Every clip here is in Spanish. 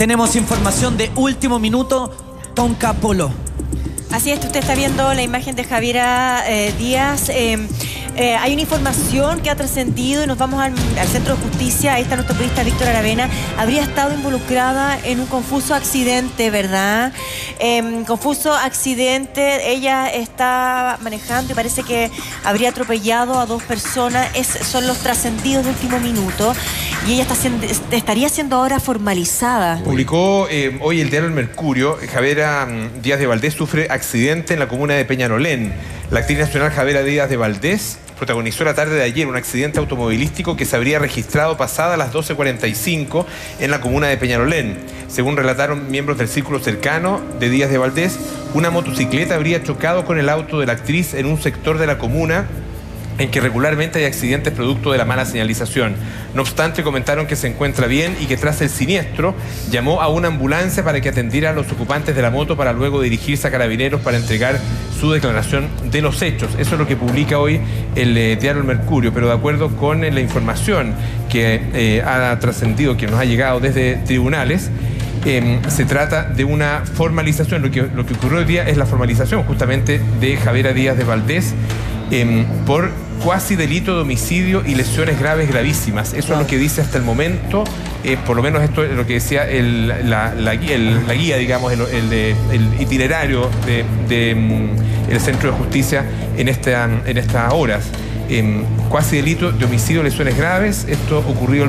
Tenemos información de último minuto, Tonka Polo. Así es, usted está viendo la imagen de Javiera Díaz. Hay una información que ha trascendido y nos vamos al Centro de Justicia. Ahí está nuestro periodista Víctor Aravena. Habría estado involucrada en un confuso accidente, ¿verdad? Confuso accidente. Ella está manejando y parece que habría atropellado a 2 personas. Son los trascendidos de último minuto. Y ella estaría siendo ahora formalizada. Publicó hoy el diario El Mercurio. Javiera Díaz de Valdés sufre accidente en la comuna de Peñalolén. La actriz nacional Javiera Díaz de Valdés protagonizó la tarde de ayer un accidente automovilístico que se habría registrado pasada las 12:45 en la comuna de Peñalolén. Según relataron miembros del círculo cercano de Díaz de Valdés, una motocicleta habría chocado con el auto de la actriz en un sector de la comuna en que regularmente hay accidentes producto de la mala señalización. No obstante, comentaron que se encuentra bien y que tras el siniestro llamó a una ambulancia para que atendiera a los ocupantes de la moto para luego dirigirse a Carabineros para entregar su declaración de los hechos. Eso es lo que publica hoy el diario El Mercurio, pero de acuerdo con la información que ha trascendido, que nos ha llegado desde tribunales, se trata de una formalización. Lo que ocurrió hoy día es la formalización justamente de Javiera Díaz de Valdés por cuasi delito de homicidio y lesiones graves gravísimas. Eso es lo que dice hasta el momento, por lo menos esto es lo que decía la guía, digamos, el itinerario del Centro de Justicia en estas horas. Cuasi delito de homicidio, lesiones graves. Esto ocurrió el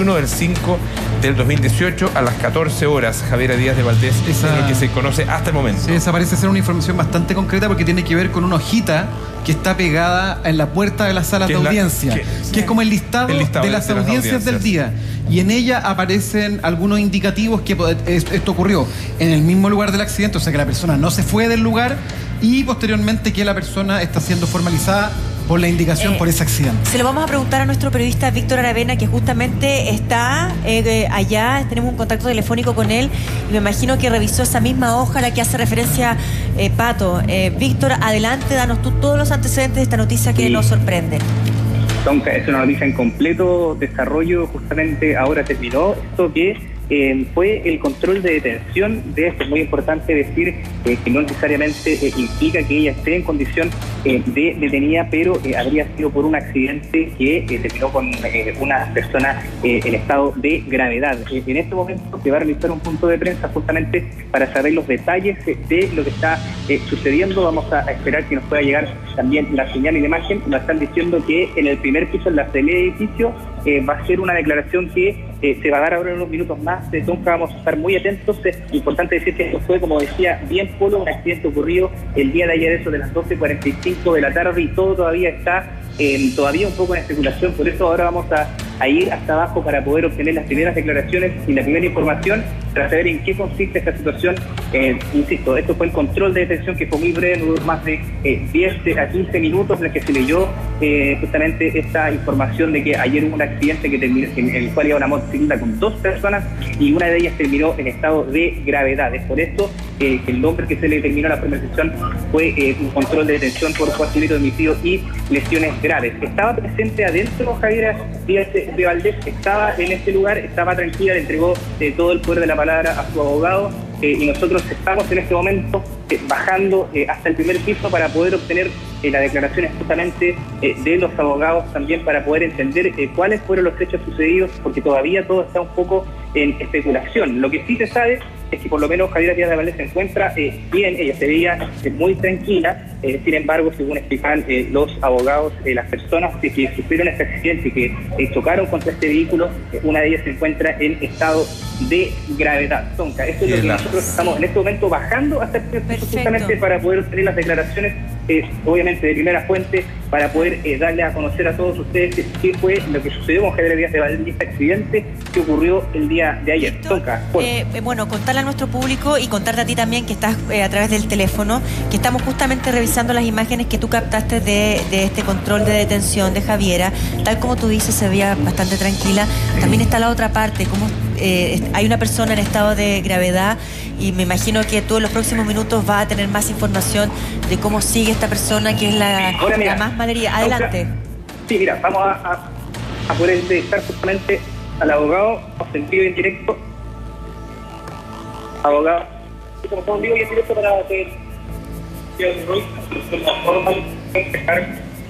21/5/2018 a las 14 horas. Javiera Díaz de Valdés, eso es lo que se conoce hasta el momento. Sí, esa parece ser una información bastante concreta porque tiene que ver con una hojita que está pegada en la puerta de las salas de audiencia, que es como el listado de las audiencias del día. Y en ella aparecen algunos indicativos que esto ocurrió en el mismo lugar del accidente, o sea que la persona no se fue del lugar, y posteriormente que la persona está siendo formalizada por la indicación por ese accidente. Se lo vamos a preguntar a nuestro periodista Víctor Aravena, que justamente está allá. Tenemos un contacto telefónico con él y me imagino que revisó esa misma hoja a la que hace referencia Pato. Víctor, adelante, danos tú todos los antecedentes de esta noticia que nos sorprende. Tonka, es una noticia en completo desarrollo. Justamente ahora terminó esto que fue el control de detención de esto. Es muy importante decir que no necesariamente implica que ella esté en condición de detenida, pero habría sido por un accidente que terminó con una persona en estado de gravedad. En este momento se va a realizar un punto de prensa justamente para saber los detalles de lo que está sucediendo. Vamos a esperar que nos pueda llegar también la señal y la imagen. Nos están diciendo que en el primer piso, en la celda del edificio, va a ser una declaración que se va a dar ahora en unos minutos más. Tonka, vamos a estar muy atentos. Es importante decir que esto fue, como decía bien Polo, un accidente ocurrido el día de ayer, eso de las 12:45 de la tarde, y todo todavía está todavía un poco en especulación. Por eso ahora vamos a ir hasta abajo para poder obtener las primeras declaraciones y la primera información para saber en qué consiste esta situación. Insisto, esto fue el control de detención, que fue muy breve, no duró más de 10 a 15 minutos, en el que se leyó justamente esta información de que ayer hubo un accidente en el cual iba una motocicleta con 2 personas y una de ellas terminó en estado de gravedad. Es por esto que el nombre que se le determinó a la primera sesión fue un control de detención por cuasi delito de homicidio y lesiones graves. Estaba presente adentro Javiera Díaz de Valdés, estaba en este lugar, estaba tranquila, le entregó todo el poder de la palabra a su abogado, y nosotros estamos en este momento bajando hasta el primer piso para poder obtener las declaraciones justamente de los abogados, también para poder entender cuáles fueron los hechos sucedidos, porque todavía todo está un poco en especulación. Lo que sí se sabe es que por lo menos Javiera Díaz de Valdés se encuentra bien, ella se veía muy tranquila. Sin embargo, según explican los abogados, las personas que sufrieron este accidente y que chocaron contra este vehículo, una de ellas se encuentra en estado de gravedad. Tonka, esto es lo que nosotros estamos en este momento bajando hasta el piso justamente para poder obtener las declaraciones, obviamente de primera fuente, para poder darle a conocer a todos ustedes qué fue lo que sucedió con Javiera Díaz de Valdés y este accidente que ocurrió el día de ayer. Tonka, bueno, contarle a nuestro público y contarte a ti también, que estás a través del teléfono, que estamos justamente revisando las imágenes que tú captaste de este control de detención de Javiera. Tal como tú dices, se veía bastante tranquila. También está la otra parte, como hay una persona en estado de gravedad, y me imagino que tú en los próximos minutos vas a tener más información de cómo sigue esta persona, que es la más malería. Adelante. Sí, mira, vamos a poder entrevistar justamente al abogado en vivo y en directo. abogado. Como estamos en vivo y en directo para hacer la forma de dejar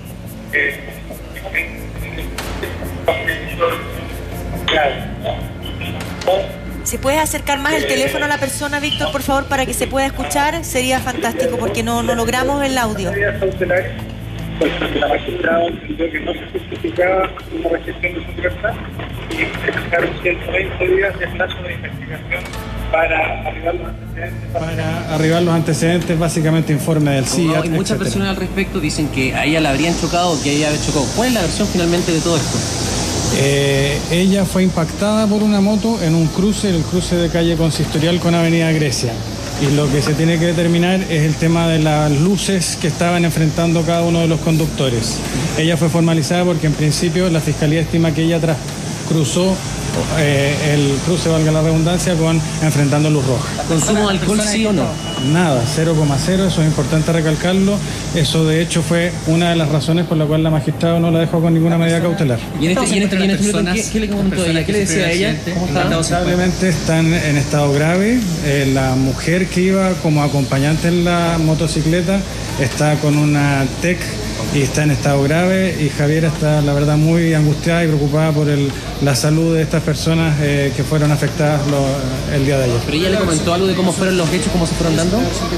si puedes acercar más el teléfono a la persona, Víctor, por favor, para que se pueda escuchar, sería fantástico, porque no logramos el audio. La magistrada entendió que no se justificaba una restricción de su libertad y se fijaron 120 días de plazo de investigación para arribar los antecedentes. Para arribar los antecedentes, básicamente informe del CIA. Y muchas personas al respecto dicen que a ella la habrían chocado o que ella había chocado. ¿Cuál es la versión finalmente de todo esto? Ella fue impactada por una moto en un cruce, el cruce de calle Consistorial con Avenida Grecia. Y lo que se tiene que determinar es el tema de las luces que estaban enfrentando cada uno de los conductores. Ella fue formalizada porque en principio la Fiscalía estima que ella cruzó el cruce, valga la redundancia, enfrentando luz roja. ¿Consumo de alcohol sí o no? Nada, 0,0, eso es importante recalcarlo. Eso de hecho fue una de las razones por la cual la magistrada no la dejó con ninguna medida cautelar. ¿Y en este minuto ¿qué le comentó ella? ¿Qué le decía a ella? ¿Cómo está? Lamentablemente están en estado grave. La mujer que iba como acompañante en la motocicleta está con una TEC y está en estado grave, y Javiera está, la verdad, muy angustiada y preocupada por la salud de estas personas que fueron afectadas el día de ayer. ¿Pero ella le comentó algo de cómo fueron los hechos, cómo se fueron dando?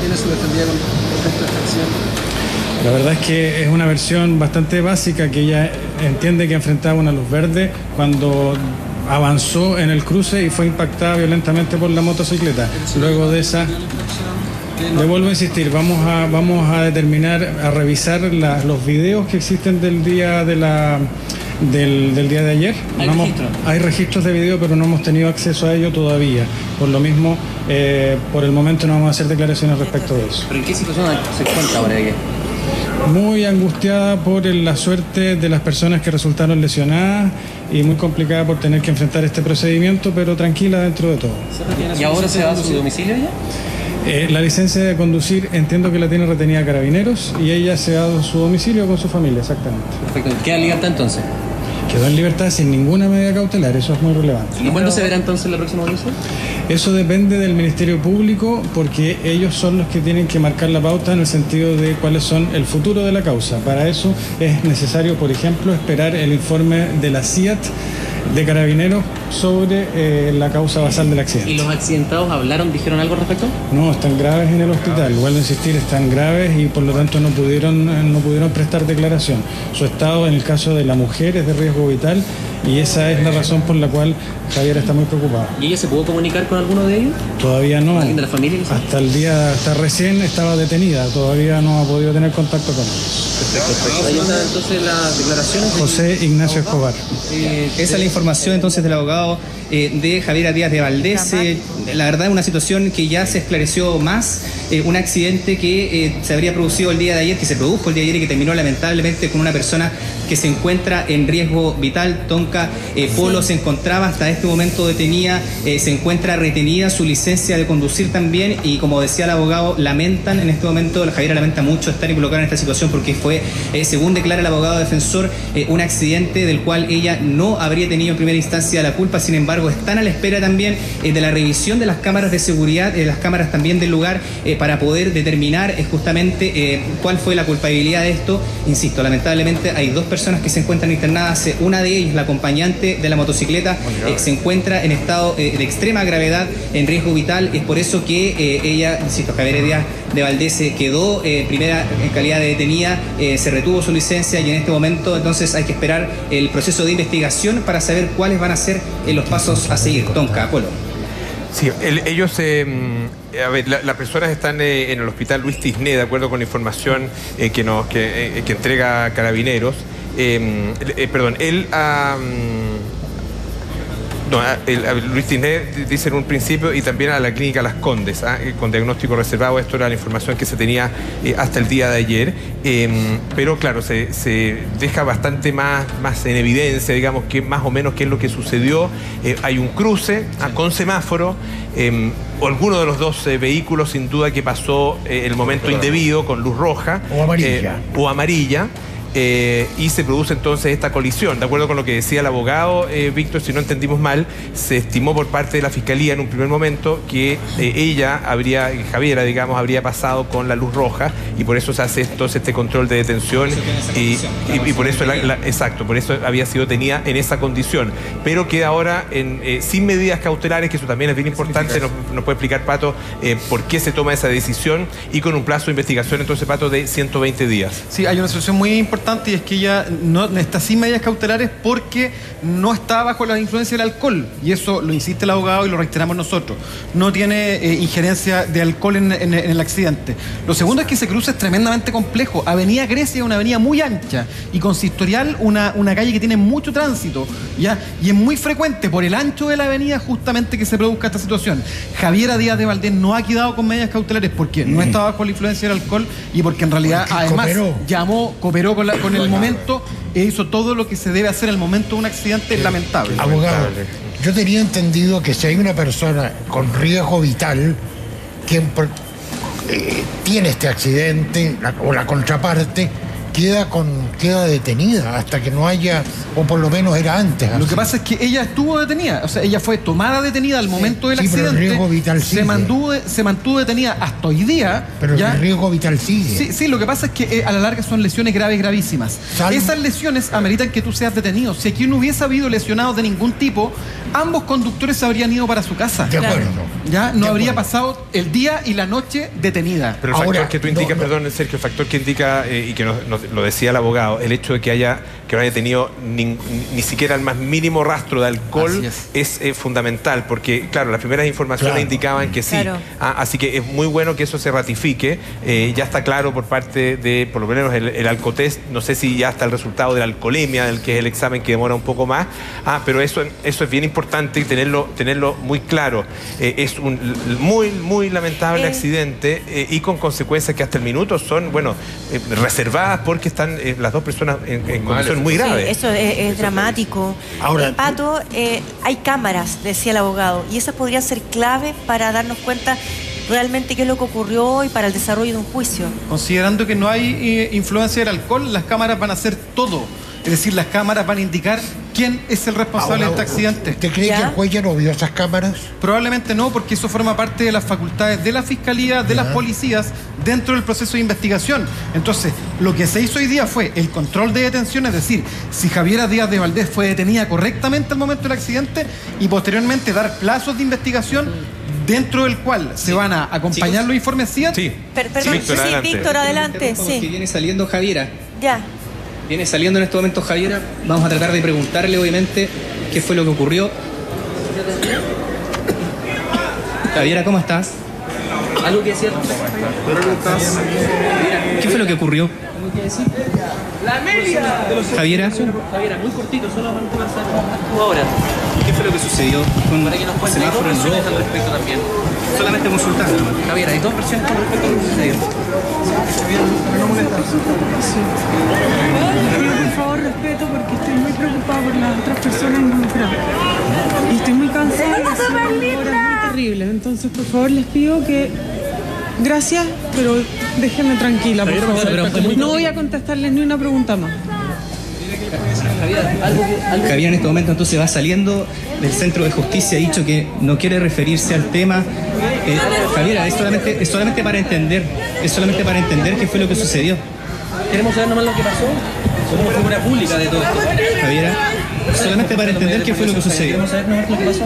La verdad es que es una versión bastante básica, que ella entiende que enfrentaba una luz verde cuando avanzó en el cruce y fue impactada violentamente por la motocicleta. Luego de esa... Le vuelvo a insistir, vamos a determinar, a revisar los videos que existen del día del día de ayer. Hay registros de video, pero no hemos tenido acceso a ello todavía. Por lo mismo, por el momento no vamos a hacer declaraciones respecto de eso. ¿Pero en qué situación se encuentra ahora ella? Muy angustiada por la suerte de las personas que resultaron lesionadas y muy complicada por tener que enfrentar este procedimiento, pero tranquila dentro de todo. ¿Y ahora se va a su domicilio ya? La licencia de conducir entiendo que la tiene retenida Carabineros y ella se ha dado a su domicilio con su familia, exactamente. Perfecto. ¿Queda en libertad entonces? Quedó en libertad sin ninguna medida cautelar, eso es muy relevante. ¿Y cuándo se verá entonces la próxima audiencia? Eso depende del Ministerio Público, porque ellos son los que tienen que marcar la pauta en el sentido de cuáles son el futuro de la causa. Para eso es necesario, por ejemplo, esperar el informe de la CIAT de Carabineros sobre la causa basal del accidente. ¿Y los accidentados dijeron algo al respecto? No, están graves en el hospital. Vuelvo a insistir, están graves y por lo tanto no pudieron prestar declaración. Su estado en el caso de la mujer es de riesgo vital y esa es la razón por la cual Javiera está muy preocupada. ¿Y ella se pudo comunicar con alguno de ellos? Todavía no. ¿Alguien de la familia? Hasta recién estaba detenida, todavía no ha podido tener contacto con ellos. Perfecto. Ahí están entonces las declaraciones. José Ignacio Escobar. Esa es la información entonces del abogado de Javiera Díaz de Valdés. La verdad es una situación que ya se esclareció más, un accidente que se habría producido el día de ayer, que se produjo el día de ayer y que terminó lamentablemente con una persona que se encuentra en riesgo vital. Tonka Polo se encontraba hasta este momento detenida, se encuentra retenida su licencia de conducir también, y como decía el abogado, lamentan en este momento, la Javiera lamenta mucho estar involucrada en esta situación porque fue, según declara el abogado defensor, un accidente del cual ella no habría tenido en primera instancia la culpa. Sin embargo, están a la espera también de la revisión de las cámaras de seguridad, las cámaras también del lugar, para poder determinar justamente cuál fue la culpabilidad de esto. Insisto, lamentablemente hay dos personas que se encuentran internadas, una de ellas, la acompañante de la motocicleta, se encuentra en estado de extrema gravedad, en riesgo vital. Es por eso que ella, insisto, Javiera Díaz de Valdés quedó primera en calidad de detenida, se retuvo su licencia y en este momento entonces hay que esperar el proceso de investigación para saber cuáles van a ser los pasos a seguir. Tonka Polo. Sí, ellos, a ver, las personas están en el hospital Luis Tisné, de acuerdo con la información que entrega Carabineros. Luis Tisné dice en un principio, y también a la clínica Las Condes, con diagnóstico reservado. Esto era la información que se tenía hasta el día de ayer, pero claro, se deja bastante más en evidencia, digamos, que más o menos qué es lo que sucedió. Hay un cruce con semáforo, o alguno de los dos vehículos sin duda que pasó el momento indebido con luz roja o amarilla. y se produce entonces esta colisión. De acuerdo con lo que decía el abogado, Víctor, si no entendimos mal, se estimó por parte de la Fiscalía en un primer momento que Javiera, digamos, habría pasado con la luz roja y por eso se hace entonces este control de detención y por eso exacto, por eso había sido detenida en esa condición, pero queda ahora sin medidas cautelares, que eso también es bien importante. Nos puede explicar, Pato, por qué se toma esa decisión y con un plazo de investigación, entonces, Pato, de 120 días. Sí, hay una situación muy importante y es que ella no está sin medidas cautelares porque no está bajo la influencia del alcohol, y eso lo insiste el abogado y lo reiteramos nosotros. No tiene injerencia de alcohol en el accidente. Lo segundo es que ese cruce es tremendamente complejo. Avenida Grecia es una avenida muy ancha y consistorial, una calle que tiene mucho tránsito, ¿ya? Y es muy frecuente por el ancho de la avenida justamente que se produzca esta situación. Javiera Díaz de Valdés no ha quedado con medidas cautelares porque no estaba bajo la influencia del alcohol y porque en realidad además cooperó con el momento e hizo todo lo que se debe hacer en el momento de un accidente lamentable. Abogado, yo tenía entendido que si hay una persona con riesgo vital quien tiene este accidente o la contraparte, queda detenida hasta que no haya, o por lo menos era antes. Lo que pasa es que ella estuvo detenida, o sea, ella fue tomada detenida al momento del accidente. Pero el riesgo vital sigue. Se mantuvo detenida hasta hoy día. Pero el riesgo vital sigue. Sí, lo que pasa es que a la larga son lesiones graves, gravísimas. Esas lesiones ameritan que tú seas detenido. Si aquí no hubiese habido lesionados de ningún tipo, ambos conductores se habrían ido para su casa. De acuerdo. Ya no habría pasado el día y la noche detenida. Pero el factor que tú indicas, perdón, Sergio, el factor que indica y que lo decía el abogado, el hecho de que no haya tenido ni siquiera el más mínimo rastro de alcohol es fundamental, porque claro, las primeras informaciones indicaban que sí. Así que es muy bueno que eso se ratifique. Ya está claro por parte de, por lo menos el alcotest, no sé si ya está el resultado de la alcoholemia, del que es el examen que demora un poco más, pero eso es bien importante y tenerlo muy claro. Es un muy lamentable accidente y con consecuencias que hasta el minuto son, reservadas porque están las dos personas en condiciones muy graves. Sí, eso es dramático. Ahora, Pato, hay cámaras, decía el abogado, y esas podrían ser clave para darnos cuenta realmente qué es lo que ocurrió y para el desarrollo de un juicio. Considerando que no hay influencia del alcohol, las cámaras van a hacer todo. Es decir, las cámaras van a indicar quién es el responsable de este accidente. ¿Usted cree que el juez ya no vio esas cámaras? Probablemente no, porque eso forma parte de las facultades de la Fiscalía, de las policías, dentro del proceso de investigación. Entonces, lo que se hizo hoy día fue el control de detención, es decir, si Javiera Díaz de Valdés fue detenida correctamente al momento del accidente y posteriormente dar plazos de investigación dentro del cual se van a acompañar los informes CIAT. Perdón, Víctor, adelante. Que viene saliendo Javiera. Ya. Viene saliendo en este momento Javiera. Vamos a tratar de preguntarle, obviamente, qué fue lo que ocurrió. Javiera, ¿cómo estás? ¿Algo que decir? ¿Cómo estás? ¿Qué fue lo que ocurrió? ¡La Amelia! Javiera. Javiera, muy cortito, solamente para saber cómo estás tú ahora. ¿Qué fue lo que sucedió? Para que nos cuentes dos versiones al respecto también. Solamente consultar. Javiera, hay dos versiones con respecto a lo que sucedió. Les pido por favor respeto porque estoy muy preocupada por las otras personas involucradas. Y estoy muy cansada de hacer horas muy terribles. Entonces, por favor, les pido que... Gracias, pero déjenme tranquila, por favor. No voy a contestarles ni una pregunta más. Javier en este momento entonces va saliendo del Centro de Justicia, ha dicho que no quiere referirse al tema. Javiera, es solamente para entender qué fue lo que sucedió. Queremos saber nomás lo que pasó. Somos figura pública de todo esto. Javiera, solamente para entender qué fue lo que sucedió. Queremos saber nomás lo que pasó.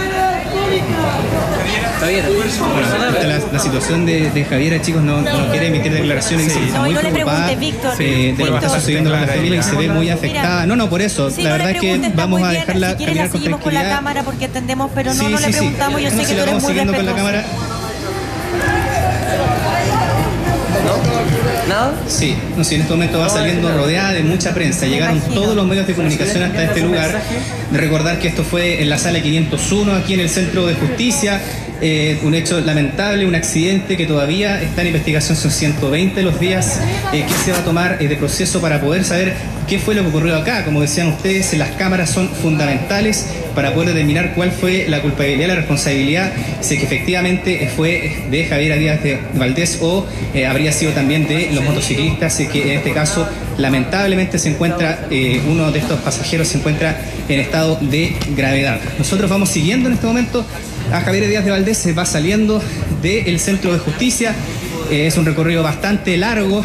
Javiera, la situación de Javiera, chicos, no quiere emitir declaraciones, dice que está muy preocupada de lo que está sucediendo con la familia y se ve muy afectada. No, por eso, la verdad es que vamos a dejarla caminar con tranquilidad. Con la cámara porque entendemos, pero no le preguntamos, yo sé que tú eres muy respetuoso. Con la cámara. ¿Nada? Sí, en este momento va saliendo rodeada de mucha prensa. Llegaron todos los medios de comunicación hasta este lugar. Recordar que esto fue en la sala 501, aquí en el Centro de Justicia. Un hecho lamentable, un accidente que todavía está en investigación. Son 120 los días que se va a tomar de proceso para poder saber qué fue lo que ocurrió acá. Como decían ustedes, las cámaras son fundamentales para poder determinar cuál fue la culpabilidad, la responsabilidad, si es que efectivamente fue de Javiera Díaz de Valdés o habría sido también de los motociclistas, que en este caso lamentablemente se encuentra, uno de estos pasajeros se encuentra en estado de gravedad. Nosotros vamos siguiendo en este momento a Javiera Díaz de Valdés, se va saliendo del centro de justicia, es un recorrido bastante largo.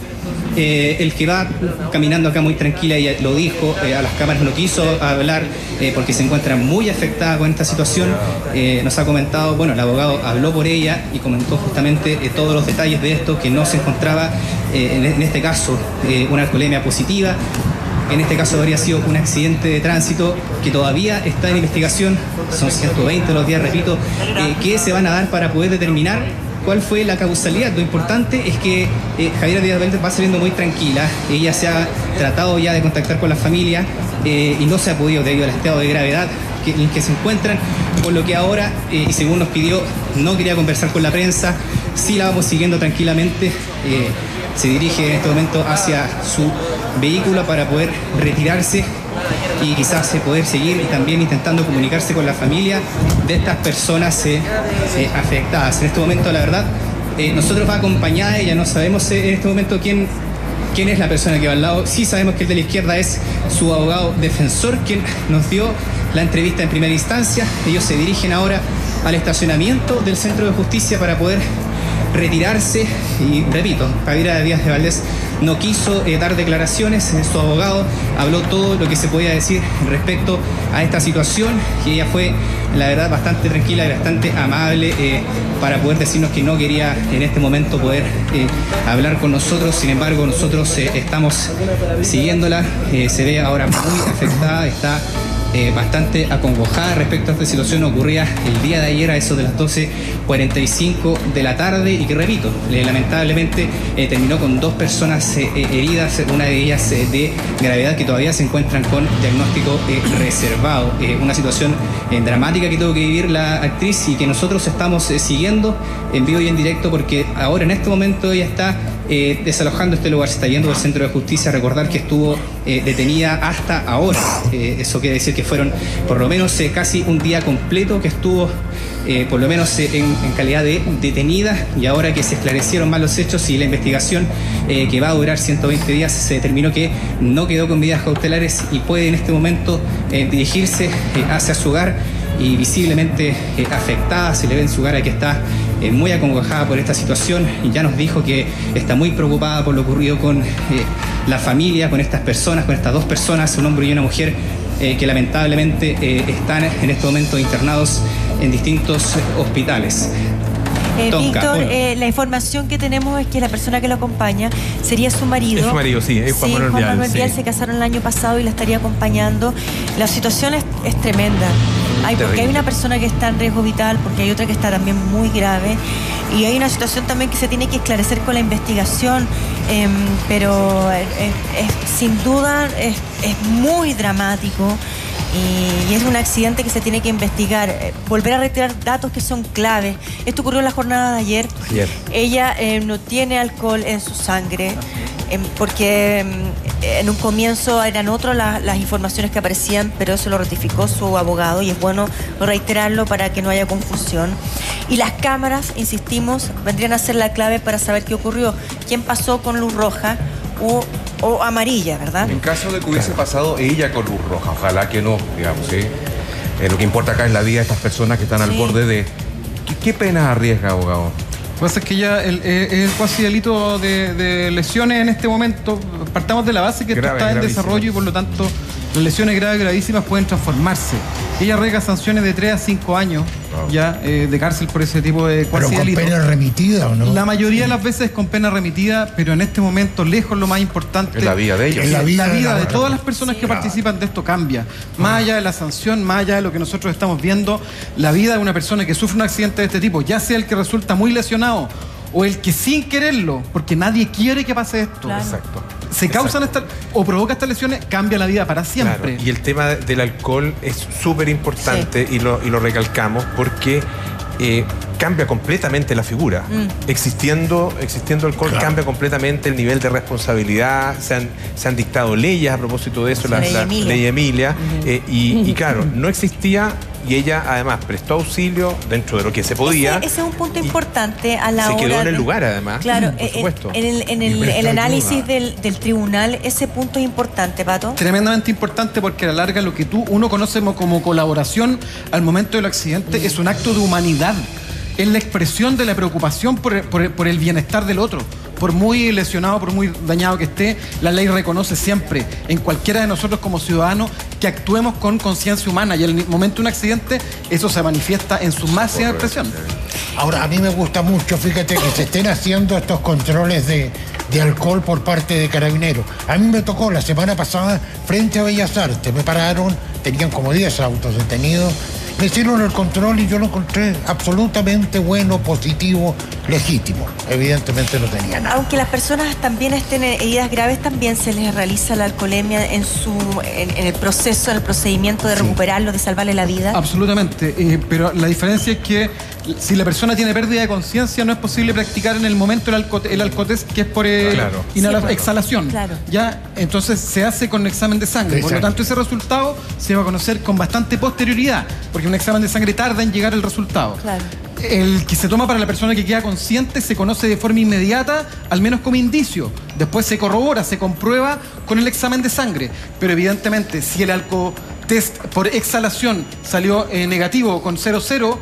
El que va caminando acá muy tranquila, ella lo dijo, a las cámaras no quiso hablar porque se encuentra muy afectada con esta situación. Nos ha comentado, bueno, el abogado habló por ella y comentó justamente todos los detalles de esto, que no se encontraba en este caso una alcoholemia positiva. En este caso habría sido un accidente de tránsito que todavía está en investigación. Son 120 los días, repito, que se van a dar para poder determinar cuál fue la causalidad. Lo importante es que Javiera Díaz Valdés va saliendo muy tranquila. Ella se ha tratado ya de contactar con la familia y no se ha podido debido al estado de gravedad en que se encuentran, por lo que ahora, y según nos pidió, no quería conversar con la prensa. Sí la vamos siguiendo tranquilamente. Se dirige en este momento hacia su vehículo para poder retirarse y quizás poder seguir también intentando comunicarse con la familia de estas personas afectadas. En este momento, la verdad, nosotros va acompañada, ella no sabemos en este momento quién es la persona que va al lado. Sí sabemos que el de la izquierda es su abogado defensor, quien nos dio la entrevista en primera instancia. Ellos se dirigen ahora al estacionamiento del Centro de Justicia para poder retirarse y, repito, Javiera Díaz de Valdés no quiso dar declaraciones. Su abogado habló todo lo que se podía decir respecto a esta situación y ella fue, la verdad, bastante tranquila y bastante amable para poder decirnos que no quería en este momento poder hablar con nosotros. Sin embargo, nosotros estamos siguiéndola. Se ve ahora muy afectada, está bastante acongojada respecto a esta situación ocurrida el día de ayer a eso de las 12:45 de la tarde y que, repito, lamentablemente terminó con 2 personas heridas, una de ellas de gravedad, que todavía se encuentran con diagnóstico reservado. Una situación dramática que tuvo que vivir la actriz y que nosotros estamos siguiendo en vivo y en directo, porque ahora en este momento ella está desalojando este lugar, se está yendo del Centro de Justicia. Recordar que estuvo detenida hasta ahora, eso quiere decir que fueron por lo menos casi un día completo que estuvo por lo menos en calidad de detenida, y ahora que se esclarecieron más los hechos y la investigación que va a durar 120 días, se determinó que no quedó con medidas cautelares y puede en este momento dirigirse hacia su hogar, y visiblemente afectada, se le ve en su cara que está muy acongojada por esta situación, y ya nos dijo que está muy preocupada por lo ocurrido con la familia, con estas personas, con estas 2 personas, un hombre y una mujer, que lamentablemente están en este momento internados en distintos hospitales. Víctor, la información que tenemos es que la persona que lo acompaña sería su marido. Es su marido, sí, es Juan Manuel Vial. Juan Manuel Vial, se casaron el año pasado y la estaría acompañando. La situación es tremenda. Porque hay una persona que está en riesgo vital, porque hay otra que está también muy grave, y hay una situación también que se tiene que esclarecer con la investigación, pero sin duda es muy dramático. Y es un accidente que se tiene que investigar, volver a retirar datos que son claves. Esto ocurrió en la jornada de ayer. Ella no tiene alcohol en su sangre, porque en un comienzo eran otras las informaciones que aparecían, pero eso lo ratificó su abogado y es bueno reiterarlo para que no haya confusión. Y las cámaras, insistimos, vendrían a ser la clave para saber qué ocurrió, quién pasó con luz roja o amarilla, ¿verdad? En caso de que hubiese pasado ella con luz roja, ojalá que no, digamos, ¿sí? Lo que importa acá es la vida de estas personas que están al borde de... ¿Qué pena arriesga, abogado? Lo que pasa es que ya el cuasi delito de lesiones en este momento, partamos de la base que esto está en desarrollo y por lo tanto las lesiones graves, gravísimas pueden transformarse. Ella arriesga sanciones de 3 a 5 años ya de cárcel por ese tipo de cuasi delito. ¿Pero con pena remitida o no? La mayoría de las veces es con pena remitida, pero en este momento, lejos lo más importante... Es la vida de ellos. La vida de todas las personas que participan de esto cambia. Más allá de la sanción, más allá de lo que nosotros estamos viendo, la vida de una persona que sufre un accidente de este tipo, ya sea el que resulta muy lesionado o el que sin quererlo, porque nadie quiere que pase esto. Claro. Exacto. Se causan o provoca estas lesiones, cambia la vida para siempre. Claro. Y el tema del alcohol es súper importante, y lo recalcamos porque cambia completamente la figura. Existiendo alcohol, cambia completamente el nivel de responsabilidad. Se han dictado leyes a propósito de eso, la ley Emilia. Y claro, no existía, y ella además prestó auxilio dentro de lo que se podía. Ese es un punto importante a la hora. Se quedó en el lugar, además. Claro, por supuesto. En el análisis del tribunal, ese punto es importante, Pato. Tremendamente importante, porque a la larga lo que uno conoce como colaboración al momento del accidente es un acto de humanidad. Es la expresión de la preocupación por el bienestar del otro. Por muy lesionado, por muy dañado que esté, la ley reconoce siempre en cualquiera de nosotros como ciudadanos que actuemos con conciencia humana, y en el momento de un accidente eso se manifiesta en su máxima expresión. Ahora, a mí me gusta mucho, fíjate, que se estén haciendo estos controles de alcohol por parte de Carabineros. A mí me tocó la semana pasada frente a Bellas Artes, me pararon, tenían como 10 autos detenidos. Me hicieron el control y yo lo encontré absolutamente bueno, positivo, legítimo. Evidentemente no tenía nada. Aunque las personas también estén en heridas graves, también se les realiza la alcoholemia en el proceso, en el procedimiento de recuperarlo, de salvarle la vida. Absolutamente, pero la diferencia es que si la persona tiene pérdida de conciencia, no es posible practicar en el momento el alcotest, que es por exhalación. Claro. ¿Ya? Entonces se hace con examen de sangre. Por lo tanto, ese resultado se va a conocer con bastante posterioridad, porque un examen de sangre tarda en llegar el resultado. Claro. El que se toma para la persona que queda consciente se conoce de forma inmediata, al menos como indicio. Después se corrobora, se comprueba con el examen de sangre. Pero evidentemente, si el alcotest por exhalación salió negativo con 0,0,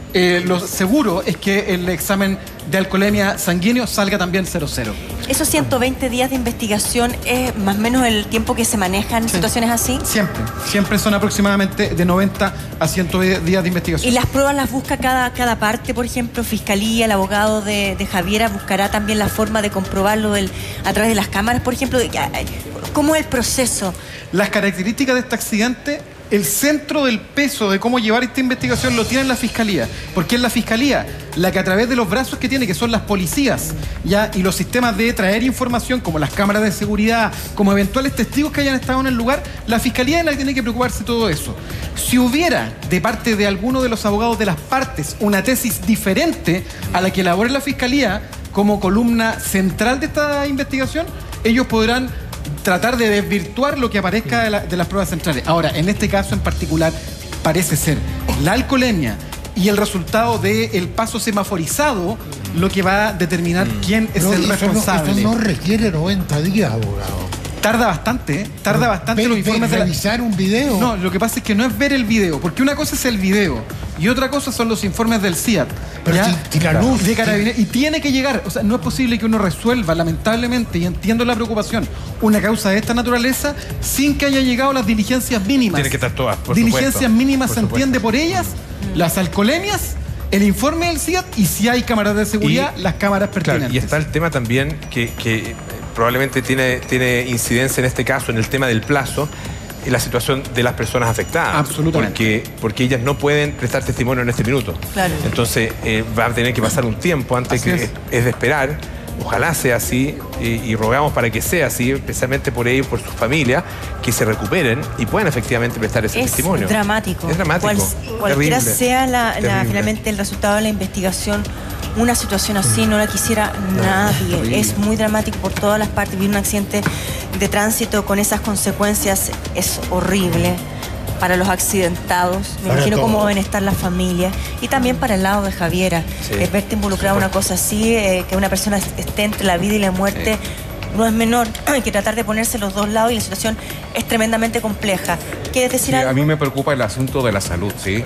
lo seguro es que el examen de alcoholemia sanguíneo salga también 0,0. ¿Esos 120 días de investigación es más o menos el tiempo que se manejan en situaciones así? Siempre son aproximadamente de 90 a 110 días de investigación. ¿Y las pruebas las busca cada parte? Por ejemplo, Fiscalía, el abogado de Javiera buscará también la forma de comprobarlo a través de las cámaras, por ejemplo. ¿Cómo es el proceso? Las características de este accidente, el centro del peso de cómo llevar esta investigación lo tiene la Fiscalía, porque es la Fiscalía la que, a través de los brazos que tiene, que son las policías, ¿ya? Y los sistemas de traer información, como las cámaras de seguridad, como eventuales testigos que hayan estado en el lugar, la Fiscalía es la que tiene que preocuparse de todo eso. Si hubiera, de parte de alguno de los abogados de las partes, una tesis diferente a la que elabore la Fiscalía como columna central de esta investigación, ellos podrán tratar de desvirtuar lo que aparezca de las pruebas centrales. Ahora, en este caso en particular, parece ser la alcoholemia y el resultado del paso semaforizado lo que va a determinar quién es el responsable. Eso no requiere 90 días, abogado. Tarda bastante, los informes de revisar un video. No, lo que pasa es que no es ver el video, porque una cosa es el video y otra cosa son los informes del CIAT. Pero si la luz de Carabineros, y tiene que llegar, o sea, no es posible que uno resuelva, lamentablemente, y entiendo la preocupación, una causa de esta naturaleza sin que haya llegado las diligencias mínimas. Tiene que estar todas, por diligencias supuesto. mínimas, se entiende por ellas, las alcoholemias, el informe del CIAT, y si hay cámaras de seguridad, las cámaras pertinentes. Claro, y está el tema también que probablemente tiene incidencia en este caso, en el tema del plazo, en la situación de las personas afectadas. Absolutamente. Porque ellas no pueden prestar testimonio en este minuto. Claro. Entonces va a tener que pasar un tiempo antes, que es de esperar. Ojalá sea así, y rogamos para que sea así, especialmente por ellos, por sus familias, que se recuperen y puedan efectivamente prestar ese testimonio. Es dramático. Cualquiera sea finalmente el resultado de la investigación, una situación así no la quisiera nadie. Es muy dramático por todas las partes. Vivir un accidente de tránsito con esas consecuencias es horrible para los accidentados. Me imagino cómo deben estar las familias. Y también para el lado de Javiera. Verte involucrado en una cosa así, que una persona esté entre la vida y la muerte, no es menor. Hay que tratar de ponerse los dos lados, y la situación es tremendamente compleja. ¿Quieres decir algo? A mí me preocupa el asunto de la salud, ¿sí?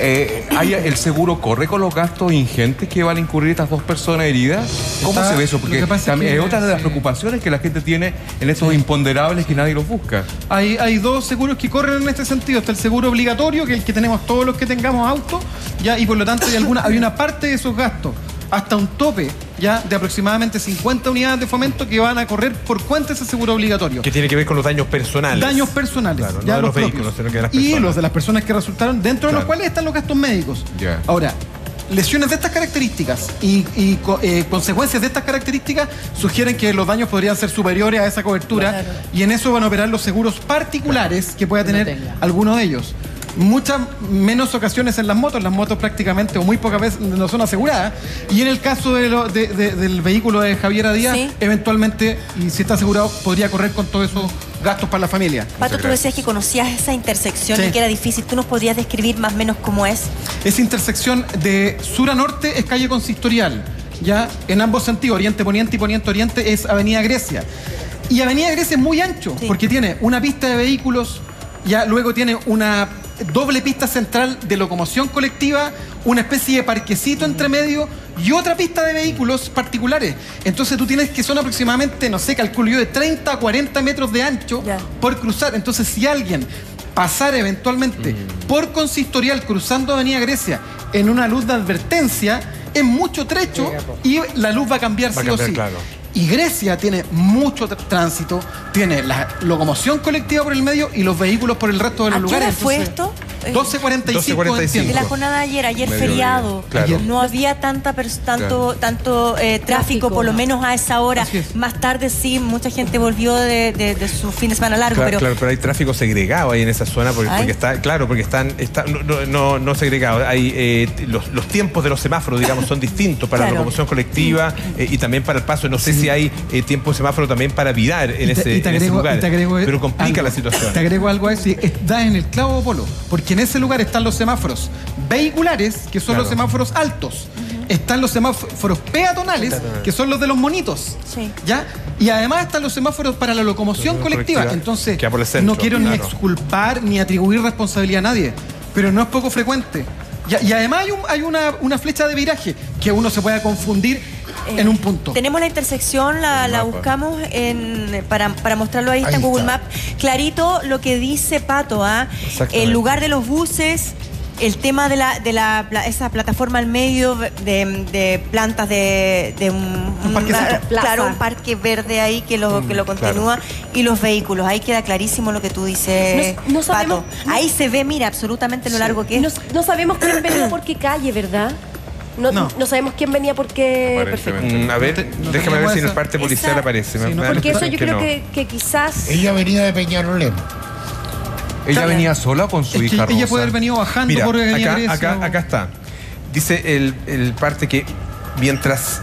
¿El seguro corre con los gastos ingentes que van a incurrir estas dos personas heridas? ¿Cómo se ve eso? Porque también es otra de las preocupaciones que la gente tiene en estos imponderables que nadie los busca. Hay dos seguros que corren en este sentido. Está el seguro obligatorio, que es el que tenemos todos los que tengamos auto, ¿ya? Y por lo tanto hay una parte de esos gastos, hasta un tope ya de aproximadamente 50 unidades de fomento, que van a correr por cuenta de ese seguro obligatorio. Que tiene que ver con los daños personales. Daños personales. Claro, ya no de los propios. vehículos, sino que de las personas. Y los de las personas que resultaron, dentro de los cuales están los gastos médicos. Ahora, lesiones de estas características y consecuencias de estas características sugieren que los daños podrían ser superiores a esa cobertura, y en eso van a operar los seguros particulares que pueda tener alguno de ellos. muchas menos ocasiones en las motos prácticamente o muy pocas veces no son aseguradas. Y en el caso del vehículo de Javiera Díaz, sí, eventualmente, y si está asegurado, podría correr con todos esos gastos para la familia. Pato, tú decías que conocías esa intersección, sí, y que era difícil. ¿Tú nos podrías describir más o menos cómo es? Esa intersección de sur a norte es calle Consistorial, ya en ambos sentidos, oriente-poniente y poniente-oriente es Avenida Grecia. Y Avenida Grecia es muy ancho, sí, porque tiene una pista de vehículos, ya luego tiene una doble pista central de locomoción colectiva, una especie de parquecito entre medio y otra pista de vehículos particulares. Entonces tú tienes que son aproximadamente, no sé, calculo yo, de 30 a 40 metros de ancho, yeah, por cruzar. Entonces si alguien pasara eventualmente por Consistorial cruzando Avenida Grecia en una luz de advertencia, es mucho trecho y la luz va a cambiar sí o sí. Claro. Y Grecia tiene mucho tránsito, tiene la locomoción colectiva por el medio y los vehículos por el resto de los lugares. ¿A qué hora fue esto? 12:45 de la jornada de ayer feriado, claro, no había tanto tráfico, por lo menos a esa hora. Más tarde sí, mucha gente volvió de su fin de semana largo. Claro, pero hay tráfico segregado ahí en esa zona porque están no segregados. Hay los tiempos de los semáforos, digamos, son distintos para la locomoción colectiva y también para el paso. No sé si hay tiempo de semáforo también para virar en ese lugar, pero complica la situación. Te agrego algo a eso, da en el clavo polo, porque en ese lugar están los semáforos vehiculares, que son los semáforos altos. Están los semáforos peatonales, que son los de los monitos. Sí. ¿Ya? Y además están los semáforos para la locomoción colectiva. Entonces, no quiero ni exculpar ni atribuir responsabilidad a nadie, pero no es poco frecuente. Y además hay una flecha de viraje que uno se pueda confundir en un punto. Tenemos la intersección, la buscamos para mostrarlo ahí, está en Google Maps. Clarito lo que dice Pato, el lugar de los buses, el tema de esa plataforma al medio de plantas de un parque verde ahí que lo continúa, y los vehículos. Ahí queda clarísimo lo que tú dices, no sabemos, Pato. Ahí se ve, mira, absolutamente lo largo que es. No sabemos quién venía por qué calle, ¿verdad? No sabemos quién venía por qué. Perfecto. A ver, déjame ver si en el parte policial aparece. Porque eso yo creo que quizás... Ella venía de Peñalolén. ¿Ella venía sola o con su hija Rosa? Ella puede haber venido bajando. Mira, por acá está. Dice el parte que mientras...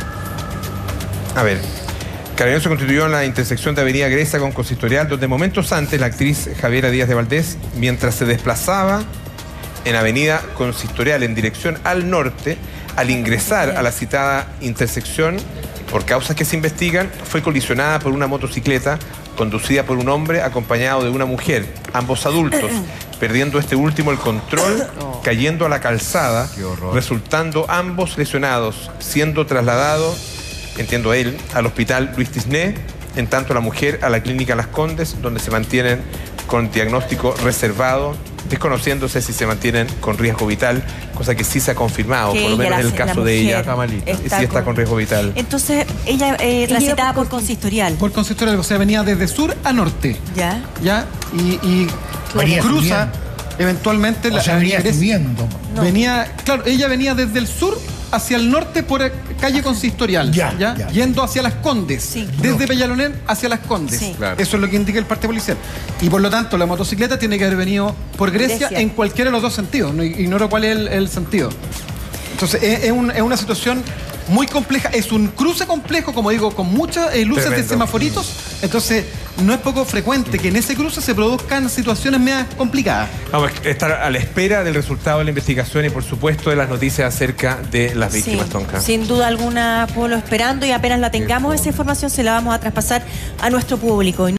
A ver. Carabineros se constituyó en la intersección de Avenida Grecia con Consistorial, donde momentos antes la actriz Javiera Díaz de Valdés, mientras se desplazaba en Avenida Consistorial en dirección al norte, al ingresar a la citada intersección, por causas que se investigan, fue colisionada por una motocicleta conducida por un hombre acompañado de una mujer, ambos adultos, perdiendo este último el control, cayendo a la calzada, resultando ambos lesionados, siendo trasladados, entiendo él, al hospital Luis Tisné, en tanto la mujer a la clínica Las Condes, donde se mantienen con diagnóstico reservado, desconociéndose si se mantienen con riesgo vital, cosa que sí se ha confirmado, por lo menos en el caso de ella, sí está con riesgo vital. Entonces, ella transitada por Consistorial. Por Consistorial, o sea, venía desde sur a norte. Ya. Y cruza eventualmente la venía subiendo. Venía, claro, ella venía desde el sur hacia el norte por calle Consistorial, yendo hacia Las Condes, desde Peñalolén hacia Las Condes. Claro. Eso es lo que indica el parte policial. Y por lo tanto, la motocicleta tiene que haber venido por Grecia en cualquiera de los dos sentidos. No ignoro cuál es el sentido. Entonces, es una situación muy compleja. Es un cruce complejo, como digo, con muchas luces de semaforitos. Entonces, no es poco frecuente que en ese cruce se produzcan situaciones medias complicadas. Vamos a estar a la espera del resultado de la investigación y, por supuesto, de las noticias acerca de las víctimas, Tonka. Sin duda alguna, Polo, esperando, y apenas la tengamos esa información se la vamos a traspasar a nuestro público.